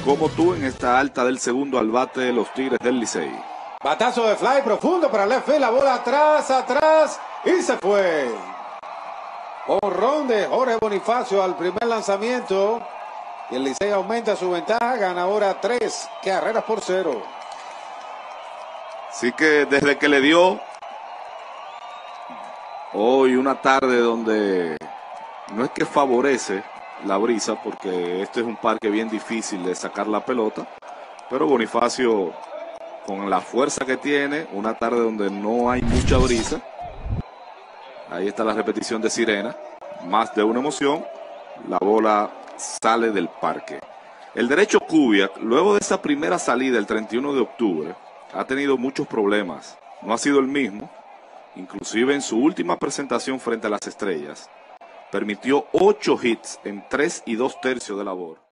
como tú en esta alta del segundo al bate de los Tigres del Licey. Batazo de fly profundo para left field, la bola atrás y se fue. Honrón de Jorge Bonifacio al primer lanzamiento y el Licey aumenta su ventaja, gana ahora 3 carreras por 0. Así que desde que le dio hoy una tarde donde no es que favorece la brisa, porque este es un parque bien difícil de sacar la pelota, pero Bonifacio, con la fuerza que tiene, una tarde donde no hay mucha brisa, ahí está la repetición de Sirena, más de una emoción, la bola sale del parque. El derecho Kubiak, luego de esa primera salida el 31 de octubre, ha tenido muchos problemas, no ha sido el mismo, inclusive en su última presentación frente a las Estrellas, permitió 8 hits en 3 2/3 de labor.